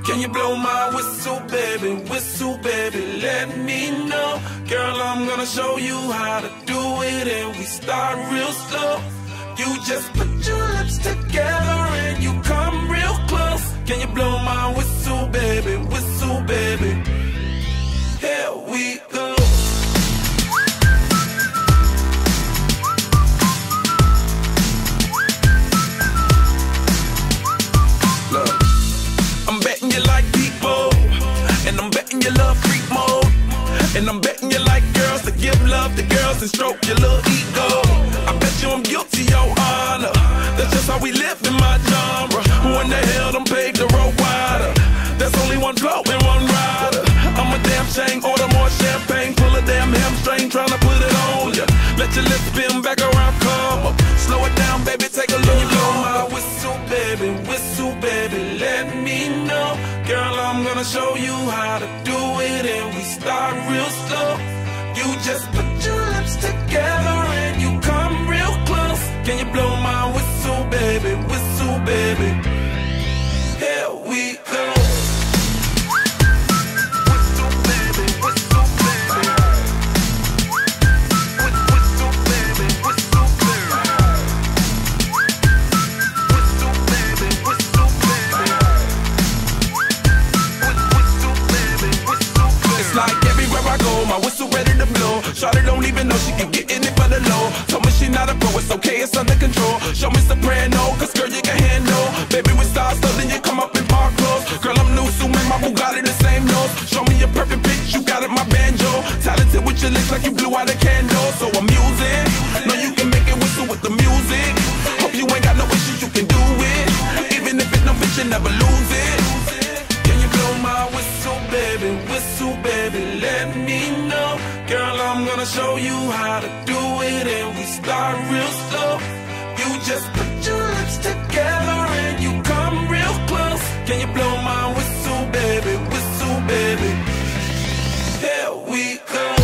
Can you blow my whistle, baby, let me know. Girl, I'm gonna show you how to do it, and we start real slow. You just put your lips together and you come real close. Can you blow my whistle, baby, here we go. Look, I'm betting you like people, and I'm betting you love freak mode, and I'm betting you like girls to give love to girls and stroke your little ego. I bet you I'm guilty, your honor. That's just how we live in my genre. Who in the hell done paved the road wider? There's only one flow and one rider. I'm a damn shame, order more champagne, pull a damn hamstring, tryna put it on ya. Let your lips spin back around, come up. Slow it down, baby, take a look. Blow my whistle, baby, let me know. Girl, I'm gonna show you how to do it, and we start real slow. You just put your lips together and you come real close. Can you blow my whistle, baby, here we go. My whistle ready to blow. Shawty don't even know she can get in it for the low. Told me she not a pro, it's okay, it's under control. Show me soprano, cause girl you can handle. Baby with stars, so then you come up in park clothes. Girl I'm new, so make my Bugatti the same nose. Show me your perfect pitch, you got it, my banjo. Talented with your lips like you blew out a candle. So I'm using, know you can make it whistle with the music. Hope you ain't got no issues, you can do it. Even if it don't fit, you never lose it. Can you blow my whistle, baby, let me know. Girl, I'm gonna show you how to do it, and we start real slow. You just put your lips together and you come real close. Can you blow my whistle, baby, here we go.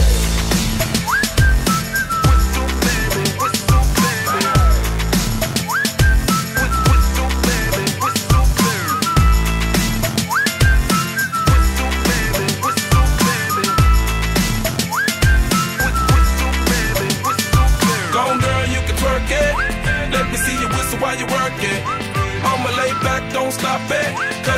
Let me see you whistle while you work it. I'ma lay back, don't stop it, cause